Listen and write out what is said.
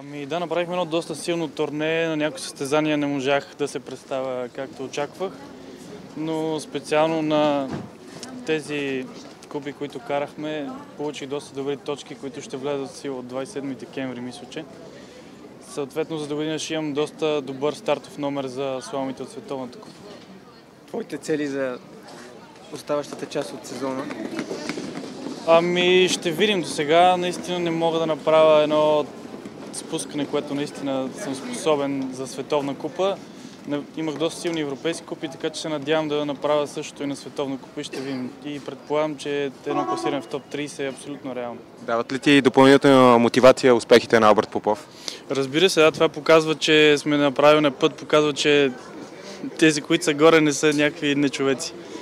Да, направихме едно доста силно турне. На някои състезания не можах да се представя както очаквах, но специално на тези купи, които карахме, получих доста добри точки, които ще влязат в сила от 27 декември, мисля, че. Съответно, за до година ще имам доста добър стартов номер за слаломите от световната купа. Твоите цели за оставащата част от сезона? Ще видим. До сега наистина не мога да направя едно спускане, което наистина съм способен за световна купа. Имах доста силни европейски купи, така че се надявам да направя същото и на световна купа и ще видим. И предполагам, че едно класиране в топ 30 е абсолютно реално. Дават ли ти допълнителна мотивация успехите на Алберт Попов? Разбира се, да, това показва, че сме на правилния път, показва, че тези, които са горе, не са някакви нечовеци.